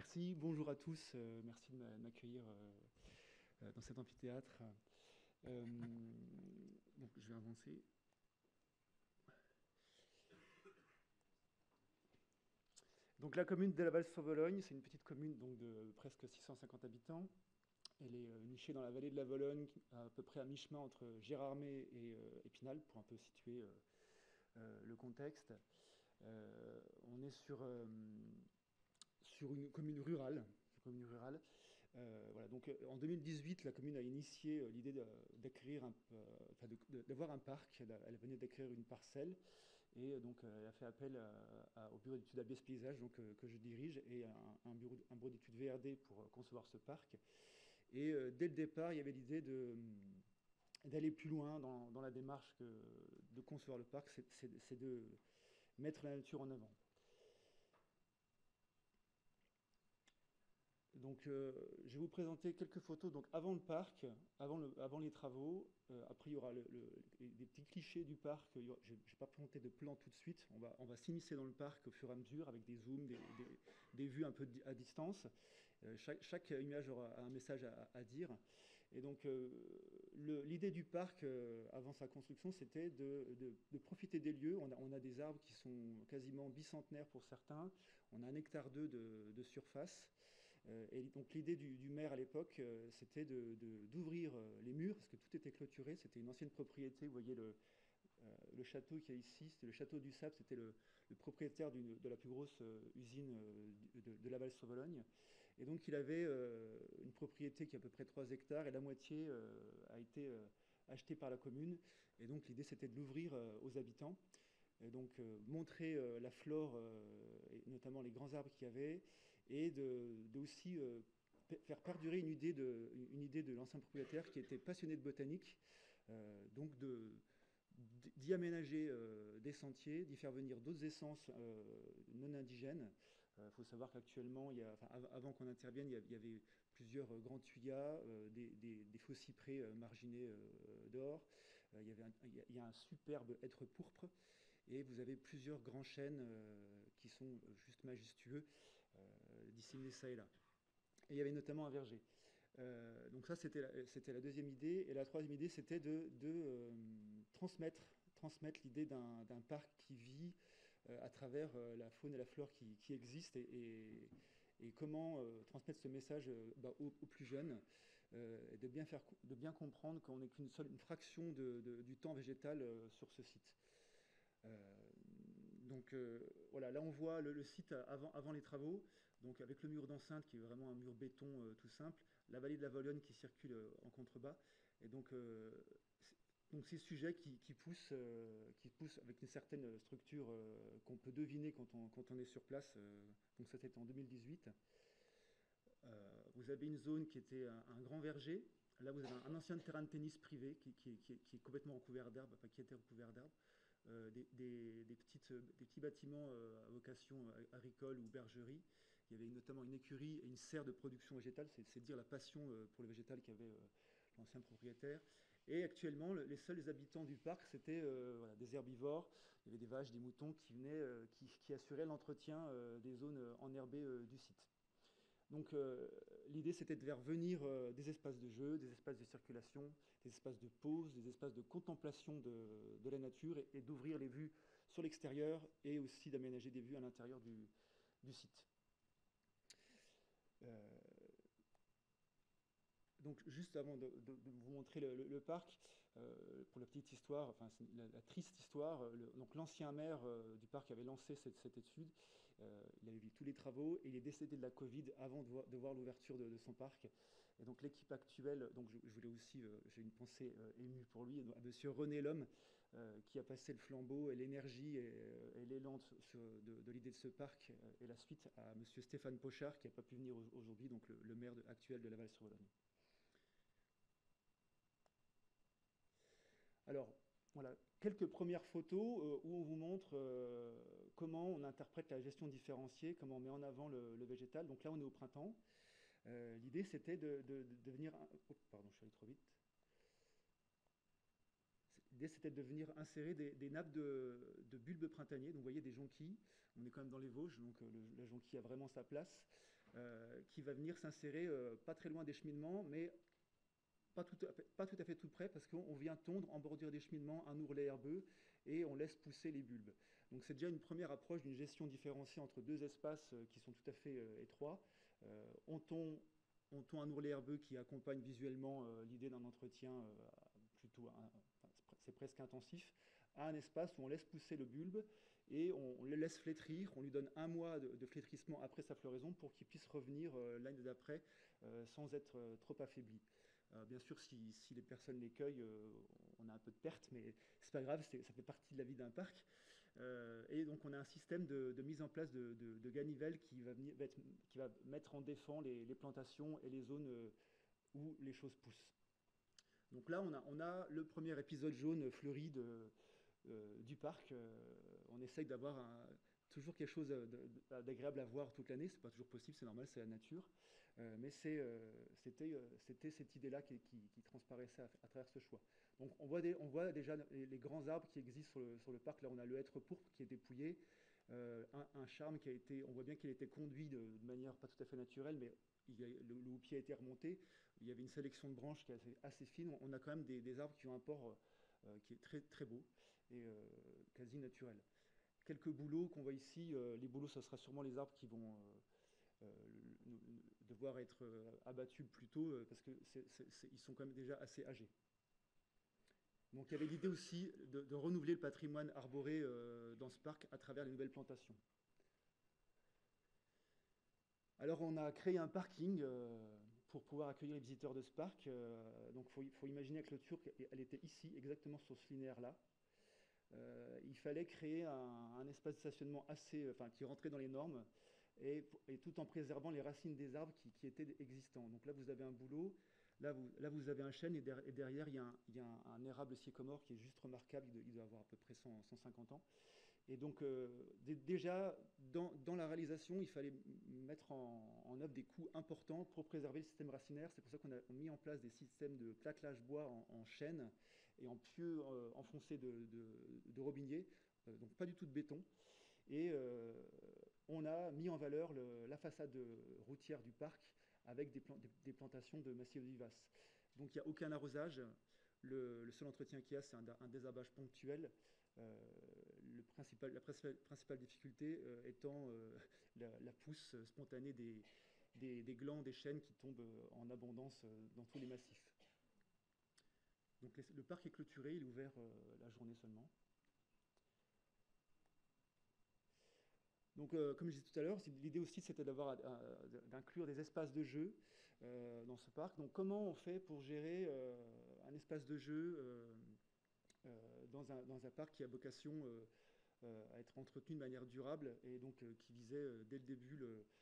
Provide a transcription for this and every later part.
Merci, bonjour à tous, merci de m'accueillir dans cet amphithéâtre. Euh, donc je vais avancer. Donc la commune de la Valse-sur-Vologne, c'est une petite commune donc, de presque 650 habitants. Elle est nichée dans la vallée de la Vologne, à peu près à mi-chemin entre Gérardmer et Épinal, pour un peu situer le contexte. On est sur une commune rurale. Voilà, donc en 2018, la commune a initié l'idée d'acquérir d'avoir un parc. Elle venait d'acquérir une parcelle et donc elle a fait appel au bureau d'études ABS Paysage donc, que je dirige et un bureau d'études VRD pour concevoir ce parc. Et dès le départ, il y avait l'idée d'aller plus loin dans la démarche de concevoir le parc, c'est de mettre la nature en avant. Donc, je vais vous présenter quelques photos. Donc, avant le parc, avant les travaux. Après, il y aura des petits clichés du parc. Je n'ai pas présenté de plan tout de suite. On va s'immiscer dans le parc au fur et à mesure avec des zooms, des vues un peu à distance. Chaque image aura un message à dire. Et donc, l'idée du parc, avant sa construction, c'était de profiter des lieux. On a des arbres qui sont quasiment bicentenaires pour certains. On a 1,2 hectare de surface. Et donc l'idée du maire à l'époque, c'était d'ouvrir les murs, parce que tout était clôturé, c'était une ancienne propriété, vous voyez le château qu'il y a ici, c'était le château du Sable, c'était le propriétaire de la plus grosse usine de Laval-sur-Vologne. Et donc il avait une propriété qui est à peu près 3 hectares, et la moitié a été achetée par la commune. Et donc l'idée c'était de l'ouvrir aux habitants. Et donc montrer la flore, et notamment les grands arbres qu'il y avait, et de aussi faire perdurer une idée de l'ancien propriétaire qui était passionné de botanique, donc d'y aménager des sentiers, d'y faire venir d'autres essences non indigènes. Il faut savoir qu'actuellement, avant qu'on intervienne, il y avait plusieurs grands tuyas, des faux cyprès marginés dehors. Il y a un superbe hêtre pourpre. Et vous avez plusieurs grands chênes qui sont juste majestueux, disséminés ça et là. Et il y avait notamment un verger. Donc ça, c'était la deuxième idée. Et la troisième idée, c'était de transmettre l'idée d'un parc qui vit à travers la faune et la flore qui existent et comment transmettre ce message aux plus jeunes et de bien comprendre qu'on n'est une fraction du temps végétal sur ce site. Euh, donc voilà, là on voit le site avant les travaux, donc avec le mur d'enceinte qui est vraiment un mur béton tout simple, la vallée de la Vologne qui circule en contrebas, et donc ces sujets qui poussent avec une certaine structure qu'on peut deviner quand on est sur place. Donc ça c'était en 2018. Vous avez une zone qui était un grand verger. Là, vous avez un ancien terrain de tennis privé qui est complètement recouvert d'herbe, enfin qui était recouvert d'herbe. Des petits bâtiments à vocation agricole ou bergerie. Il y avait notamment une écurie et une serre de production végétale. C'est dire la passion pour le végétal qu'avait l'ancien propriétaire. Et actuellement, les seuls habitants du parc, c'était voilà, des herbivores. Il y avait des vaches, des moutons qui venaient, qui assuraient l'entretien des zones enherbées du site. Donc l'idée c'était de faire venir des espaces de jeu, des espaces de circulation, des espaces de pause, des espaces de contemplation de la nature et d'ouvrir les vues sur l'extérieur et aussi d'aménager des vues à l'intérieur du site. Euh, donc juste avant de vous montrer le parc, pour la petite histoire, enfin la triste histoire, donc l'ancien maire du parc avait lancé cette étude, il avait vu tous les travaux et il est décédé de la Covid avant de voir l'ouverture de son parc. Et donc l'équipe actuelle, donc je voulais aussi, j'ai une pensée émue pour lui, à monsieur René Lhomme, qui a passé le flambeau et l'énergie et l'élan de l'idée de ce parc, et la suite à monsieur Stéphane Pochard, qui n'a pas pu venir aujourd'hui, donc le maire actuel de Laval-sur-Vologne. Alors, voilà, quelques premières photos où on vous montre comment on interprète la gestion différenciée, comment on met en avant le végétal. Donc là, on est au printemps. L'idée, c'était de venir... Oh, pardon, je suis allé trop vite. L'idée, c'était de venir insérer des nappes de bulbes printaniers. Donc, vous voyez des jonquilles. On est quand même dans les Vosges, donc la jonquille a vraiment sa place. qui va venir s'insérer pas très loin des cheminements, mais pas tout à fait tout près, parce qu'on vient tondre en bordure des cheminements un ourlet herbeux et on laisse pousser les bulbes. Donc c'est déjà une première approche d'une gestion différenciée entre deux espaces qui sont tout à fait étroits. On tond un ourlet herbeux qui accompagne visuellement l'idée d'un entretien plutôt, c'est presque intensif, à un espace où on laisse pousser le bulbe et on le laisse flétrir, on lui donne un mois de flétrissement après sa floraison pour qu'il puisse revenir l'année d'après sans être trop affaibli. Bien sûr, si les personnes les cueillent, on a un peu de perte, mais c'est pas grave, ça fait partie de la vie d'un parc. Et donc on a un système de mise en place de ganivelle qui va mettre en défend les plantations et les zones où les choses poussent. Donc là, on a le premier épisode jaune fleuri du parc. On essaye d'avoir toujours quelque chose d'agréable à voir toute l'année. C'est pas toujours possible, c'est normal, c'est la nature. Mais c'était cette idée-là qui transparaissait à travers ce choix. Donc on voit déjà les grands arbres qui existent sur le parc. Là, on a le hêtre pourpre qui est dépouillé. Un charme qui a été, on voit bien qu'il a été conduit de manière pas tout à fait naturelle, mais le houppier a été remonté. Il y avait une sélection de branches qui est assez fine. On a quand même des arbres qui ont un port qui est très, très beau et quasi naturel. Quelques bouleaux qu'on voit ici. Les bouleaux, ça sera sûrement les arbres qui vont devoir être abattus plus tôt parce qu'ils sont quand même déjà assez âgés. Donc il y avait l'idée aussi de renouveler le patrimoine arboré dans ce parc à travers les nouvelles plantations. Alors on a créé un parking pour pouvoir accueillir les visiteurs de ce parc. Donc il faut imaginer que la clôture, elle était ici, exactement sur ce linéaire-là. Il fallait créer un espace de stationnement qui rentrait dans les normes et tout en préservant les racines des arbres qui étaient existants. Donc là, vous avez un bouleau, là, vous avez un chêne, et derrière, il y a un érable sycomore qui est juste remarquable, il doit avoir à peu près 150 ans. Et donc, déjà, dans la réalisation, il fallait mettre en œuvre des coûts importants pour préserver le système racinaire. C'est pour ça qu'on a mis en place des systèmes de plaquelage bois en chêne et en pieux enfoncés de robinier, donc pas du tout de béton. Et on a mis en valeur la façade routière du parc avec des plantations de massifs vivaces. Donc il n'y a aucun arrosage. Le seul entretien qu'il y a, c'est un désherbage ponctuel. La principale difficulté étant la pousse spontanée des glands, des chênes qui tombent en abondance dans tous les massifs. Donc le parc est clôturé, il est ouvert la journée seulement. Donc, comme je disais tout à l'heure, l'idée aussi c'était d'inclure des espaces de jeu dans ce parc. Donc, comment on fait pour gérer un espace de jeu dans un parc qui a vocation à être entretenu de manière durable et donc qui visait dès le début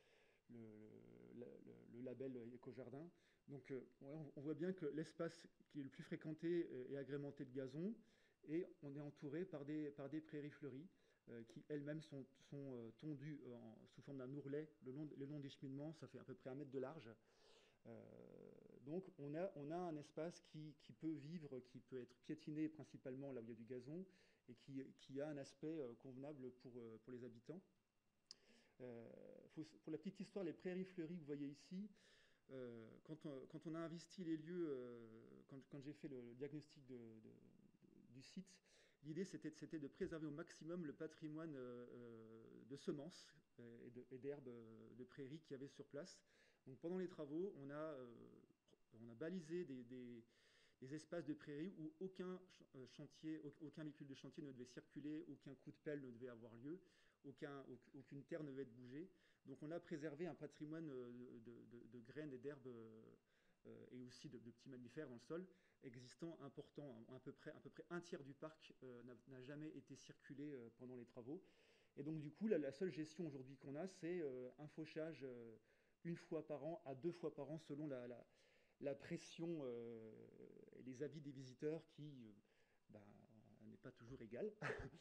le label éco-jardin. Donc on voit bien que l'espace qui est le plus fréquenté est agrémenté de gazon et on est entouré par des prairies fleuries qui elles-mêmes sont tondues sous forme d'un ourlet le long des cheminements. Ça fait à peu près 1 mètre de large. Donc on a un espace qui peut vivre, qui peut être piétiné principalement là où il y a du gazon et qui a un aspect convenable pour les habitants. Pour la petite histoire, les prairies fleuries que vous voyez ici, quand on a investi les lieux, quand j'ai fait le diagnostic du site, l'idée c'était de préserver au maximum le patrimoine de semences et d'herbes de prairies qu'il y avait sur place. Donc pendant les travaux, on a balisé des espaces de prairies où aucun véhicule de chantier ne devait circuler, aucun coup de pelle ne devait avoir lieu, aucune terre ne devait être bougée. Donc on a préservé un patrimoine de graines et d'herbes et aussi de petits mammifères dans le sol existant important. À peu près un tiers du parc n'a jamais été circulé pendant les travaux. Et donc du coup, la seule gestion aujourd'hui qu'on a, c'est un fauchage 1 fois par an à 2 fois par an selon la pression et les avis des visiteurs qui n'est pas toujours égale.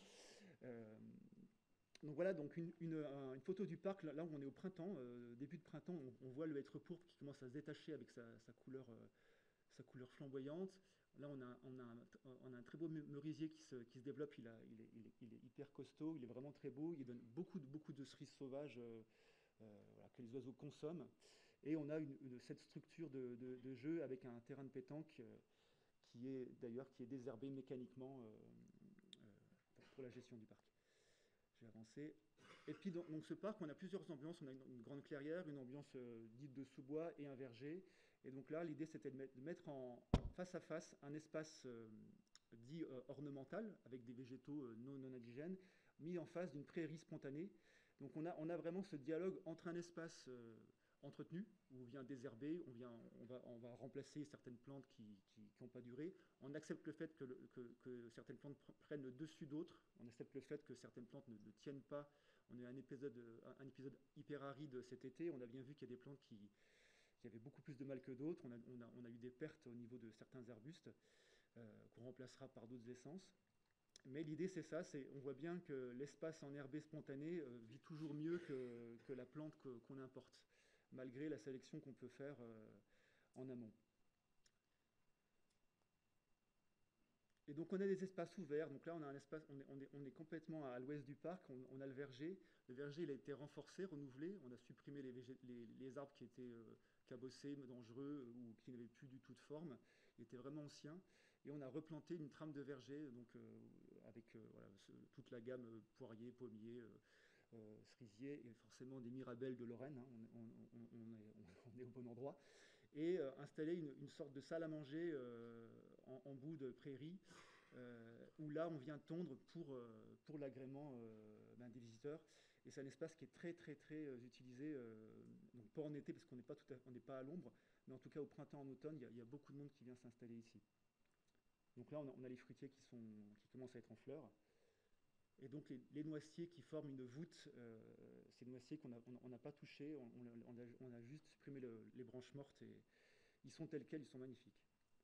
Donc voilà, donc une photo du parc, là où on est au printemps, début de printemps, on voit le hêtre pourpre qui commence à se détacher avec sa couleur flamboyante. Là, on a un très beau merisier qui se développe, il est hyper costaud, il est vraiment très beau, il donne beaucoup de cerises sauvages voilà, que les oiseaux consomment. Et on a cette structure de jeu avec un terrain de pétanque qui est d'ailleurs qui est désherbé mécaniquement pour la gestion du parc. J'ai avancé. Et puis donc ce parc, on a plusieurs ambiances. On a une grande clairière, une ambiance dite de sous-bois et un verger. Et donc là, l'idée c'était de mettre en face à face un espace dit ornemental avec des végétaux non indigènes mis en face d'une prairie spontanée. Donc on a vraiment ce dialogue entre un espace entretenu, où on vient désherber, on va remplacer certaines plantes qui n'ont pas duré. On accepte le fait que certaines plantes prennent le dessus d'autres. On accepte le fait que certaines plantes ne tiennent pas. On a eu un épisode hyper aride cet été. On a bien vu qu'il y a des plantes qui avaient beaucoup plus de mal que d'autres. On a eu des pertes au niveau de certains arbustes qu'on remplacera par d'autres essences. Mais l'idée, c'est ça, on voit bien que l'espace enherbé spontané vit toujours mieux que la plante qu'on importe, malgré la sélection qu'on peut faire en amont. Et donc on a des espaces ouverts. Donc là, on a un espace, on est complètement à l'ouest du parc. On a le verger. Le verger, il a été renforcé, renouvelé. On a supprimé les arbres qui étaient cabossés, dangereux ou qui n'avaient plus du tout de forme. Il était vraiment ancien. Et on a replanté une trame de verger, donc avec voilà, toute la gamme poirier, pommier, cerisier et forcément des mirabelles de Lorraine. Hein. On est au bon endroit. Et installer une sorte de salle à manger en bout de prairie où là on vient tondre pour l'agrément des visiteurs. Et c'est un espace qui est très très très utilisé, donc pas en été parce qu'on n'est pas à l'ombre, mais en tout cas au printemps, en automne, il y a beaucoup de monde qui vient s'installer ici. Donc là on a les fruitiers qui commencent à être en fleurs. Et donc les noisetiers qui forment une voûte, ces noisetiers qu'on n'a pas touchés, on a juste supprimé les branches mortes et ils sont tels quels, ils sont magnifiques.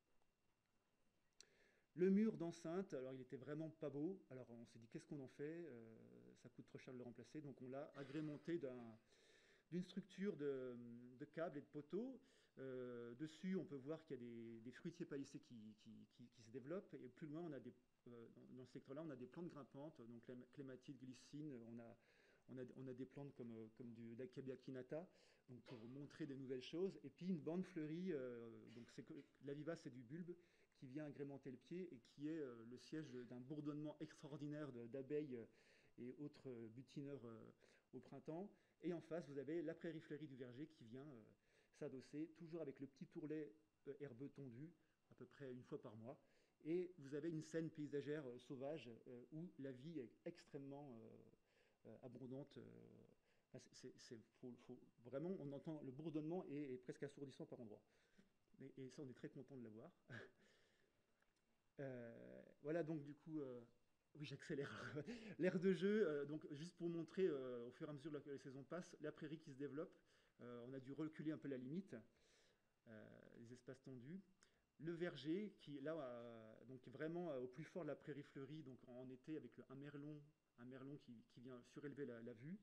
Le mur d'enceinte, alors il était vraiment pas beau, alors on s'est dit qu'est-ce qu'on en fait, ça coûte trop cher de le remplacer, donc on l'a agrémenté d'une structure de câbles et de poteaux. Dessus, on peut voir qu'il y a des fruitiers palissés qui se développent, et plus loin, dans ce secteur-là, on a des plantes grimpantes, donc clématite, glycine, on a des plantes comme du Akebia kinata, donc pour montrer des nouvelles choses, et puis une bande fleurie, donc l'aviva c'est du bulbe, qui vient agrémenter le pied et qui est le siège d'un bourdonnement extraordinaire d'abeilles et autres butineurs au printemps. Et en face, vous avez la prairie fleurie du verger qui vient s'adosser, toujours avec le petit tourlet herbeux tondu, à peu près une fois par mois. Et vous avez une scène paysagère sauvage où la vie est extrêmement abondante. Vraiment, on entend le bourdonnement est presque assourdissant par endroits. Et ça, on est très content de l'avoir. Voilà, donc du coup, oui, j'accélère. L'aire de jeu, donc juste pour montrer au fur et à mesure que la saison passe, la prairie qui se développe. On a dû reculer un peu la limite, les espaces tendus. Le verger qui, là, donc vraiment au plus fort de la prairie fleurie, donc en été avec un merlon qui vient surélever la vue.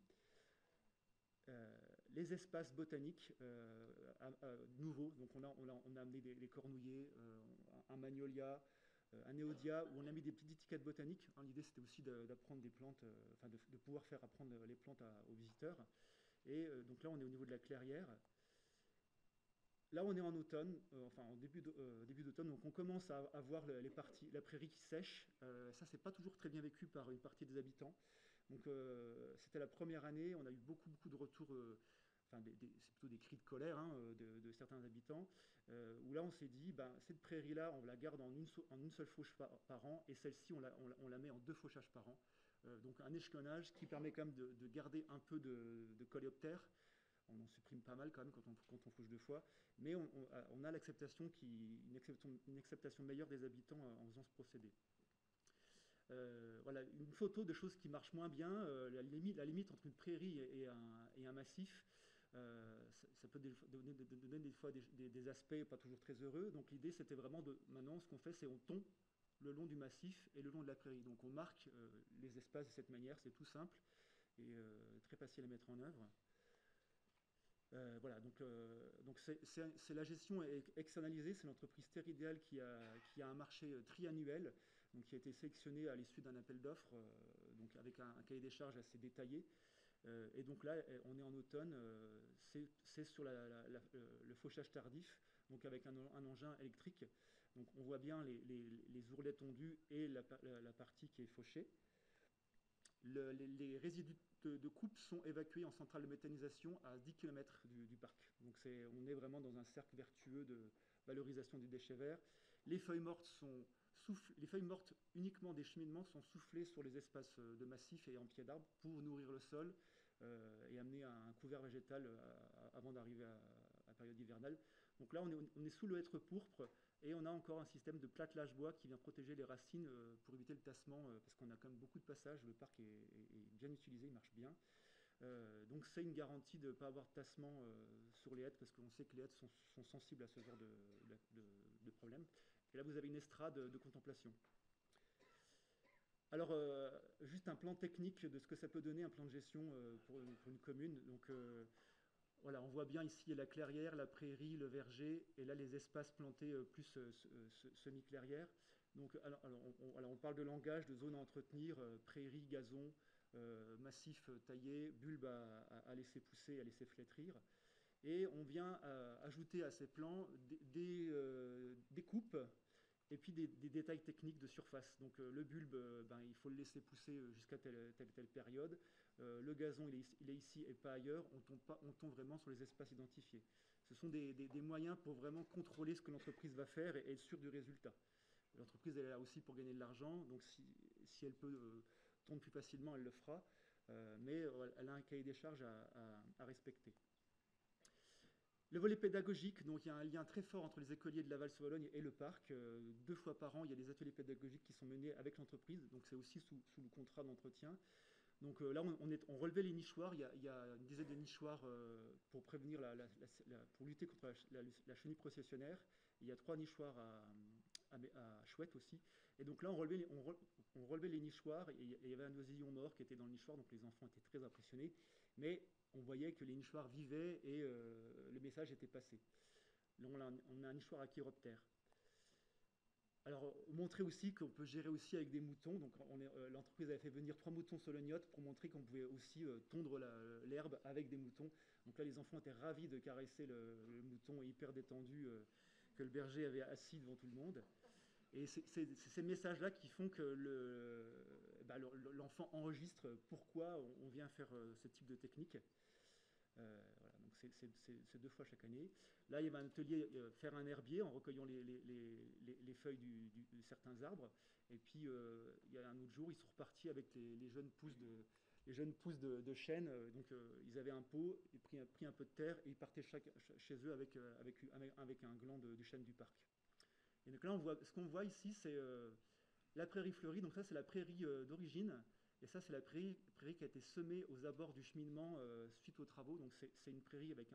Les espaces botaniques nouveaux, donc on a amené des cornouillers, un magnolia, un néodia, où on a mis des petites étiquettes botaniques. Hein, l'idée c'était aussi d'apprendre des plantes, enfin de pouvoir faire apprendre les plantes aux visiteurs. Et donc là on est au niveau de la clairière. Là on est en automne, enfin en début d'automne, donc on commence à voir la prairie qui sèche. Ça c'est pas toujours très bien vécu par une partie des habitants. Donc c'était la première année, on a eu beaucoup de retours, enfin c'est plutôt des cris de colère hein, de certains habitants, où là on s'est dit, ben, cette prairie-là, on la garde en une seule fauche par an, et celle-ci, on la met en 2 fauchages par an. Donc un échelonnage qui permet quand même de garder un peu de coléoptères. On en supprime pas mal quand même quand on fauche 2 fois, mais on a une acceptation meilleure des habitants en faisant ce procédé. Voilà, une photo de choses qui marchent moins bien, la limite entre une prairie et un massif, ça peut donner des fois des aspects pas toujours très heureux. Donc l'idée c'était vraiment maintenant ce qu'on fait c'est on tond le long du massif et le long de la prairie. Donc on marque les espaces de cette manière, c'est tout simple et très facile à mettre en œuvre. Voilà, donc c'est la gestion externalisée, c'est l'entreprise Terridéal qui a un marché triannuel, donc qui a été sélectionné à l'issue d'un appel d'offres, donc avec un cahier des charges assez détaillé. Et donc là, on est en automne, c'est sur le fauchage tardif, donc avec un engin électrique. Donc on voit bien les ourlets tondus et la partie qui est fauchée. Les résidus de coupe sont évacués en centrale de méthanisation à 10 km du parc. Donc on est vraiment dans un cercle vertueux de valorisation du déchet vert. Les feuilles mortes uniquement des cheminements sont soufflées sur les espaces de massifs et en pied d'arbre pour nourrir le sol et amener un couvert végétal avant d'arriver à la période hivernale. Donc là, on est sous le hêtre pourpre et on a encore un système de platelage bois qui vient protéger les racines pour éviter le tassement parce qu'on a quand même beaucoup de passages. Le parc est bien utilisé, il marche bien. Donc c'est une garantie de ne pas avoir de tassement sur les hêtres parce qu'on sait que les hêtres sont sensibles à ce genre de problème. Et là, vous avez une estrade de contemplation. Alors, juste un plan technique de ce que ça peut donner, un plan de gestion pour une commune. Donc, voilà, on voit bien ici la clairière, la prairie, le verger, et là les espaces plantés plus semi-clairière. Donc, alors on parle de langage, de zones à entretenir, prairie, gazon, massif taillé, bulbes à laisser pousser, à laisser flétrir. Et on vient ajouter à ces plans des coupes et puis des détails techniques de surface. Donc le bulbe, il faut le laisser pousser jusqu'à telle période. Le gazon, il est ici et pas ailleurs. On tombe vraiment sur les espaces identifiés. Ce sont des moyens pour vraiment contrôler ce que l'entreprise va faire et être sûr du résultat. L'entreprise, elle est là aussi pour gagner de l'argent. Donc si elle peut tondre plus facilement, elle le fera. Mais elle a un cahier des charges à respecter. Le volet pédagogique, donc il y a un lien très fort entre les écoliers de Laval-Sologne et le parc. 2 fois par an, il y a des ateliers pédagogiques qui sont menés avec l'entreprise, donc c'est aussi sous le contrat d'entretien. Donc là, on relevait les nichoirs. Il y a une dizaine de nichoirs pour prévenir, pour lutter contre la chenille processionnaire. Il y a 3 nichoirs à chouette aussi. Et donc là, on relevait les nichoirs et il y avait un oisillon mort qui était dans le nichoir, donc les enfants étaient très impressionnés. Mais on voyait que les nichoirs vivaient et le message était passé. Là, on a un nichoir à chiroptère. Alors, montrer aussi qu'on peut gérer aussi avec des moutons. Donc, l'entreprise avait fait venir 3 moutons solognotes pour montrer qu'on pouvait aussi tondre l'herbe avec des moutons. Donc là, les enfants étaient ravis de caresser le mouton hyper détendu que le berger avait assis devant tout le monde. Et c'est ces messages-là qui font que l'enfant enregistre pourquoi on vient faire ce type de technique. Voilà, donc c'est 2 fois chaque année. Là, il y avait un atelier faire un herbier en recueillant les feuilles de certains arbres. Et puis, il y a un autre jour, ils sont repartis avec les jeunes pousses de chêne. Donc, ils avaient un pot, ils pris un peu de terre et ils partaient chez eux avec un gland du chêne du parc. Et donc là, ce qu'on voit ici, c'est la prairie fleurie. Donc ça, c'est la prairie d'origine. Et ça, c'est la prairie qui a été semée aux abords du cheminement suite aux travaux. Donc c'est une prairie avec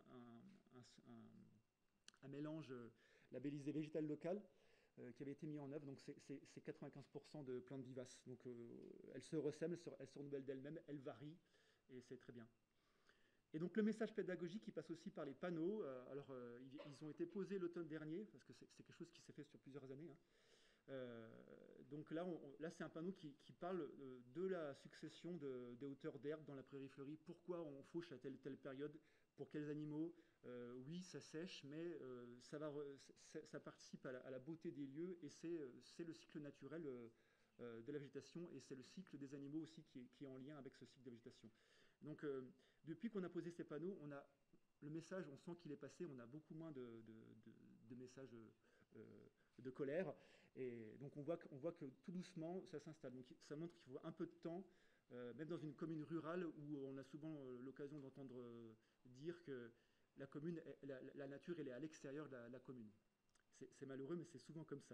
un mélange labellisé végétal local qui avait été mis en œuvre. Donc c'est 95% de plantes vivaces. Donc elles se ressèment, elles se renouvellent d'elles-mêmes, elles varient et c'est très bien. Et donc le message pédagogique, il passe aussi par les panneaux. Ils ont été posés l'automne dernier, parce que c'est quelque chose qui s'est fait sur plusieurs années. Donc là, c'est un panneau qui parle de la succession des hauteurs d'herbe dans la prairie fleurie. Pourquoi on fauche à telle période, pour quels animaux. Oui, ça sèche, mais ça participe à la beauté des lieux et c'est le cycle naturel de la végétation et c'est le cycle des animaux aussi qui est en lien avec ce cycle de végétation. Donc, depuis qu'on a posé ces panneaux, le message, on sent qu'il est passé, on a beaucoup moins de messages de colère. Et donc, on voit que tout doucement, ça s'installe. Donc, ça montre qu'il faut un peu de temps, même dans une commune rurale où on a souvent l'occasion d'entendre dire que la nature, elle est à l'extérieur de la commune. C'est malheureux, mais c'est souvent comme ça.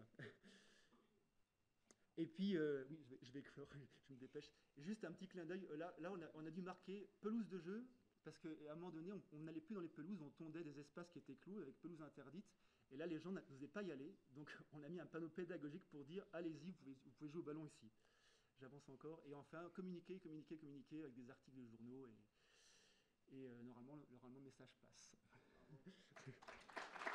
Et puis, oui, je vais éclore, je me dépêche. Juste un petit clin d'œil. Là on a dû marquer pelouse de jeu, parce qu'à un moment donné, on n'allait plus dans les pelouses, on tondait des espaces qui étaient clos avec pelouse interdite. Et là, les gens n'osaient pas y aller. Donc, on a mis un panneau pédagogique pour dire allez-y, vous pouvez jouer au ballon ici. J'avance encore. Et enfin, communiquer avec des articles de journaux. Et normalement, le message passe.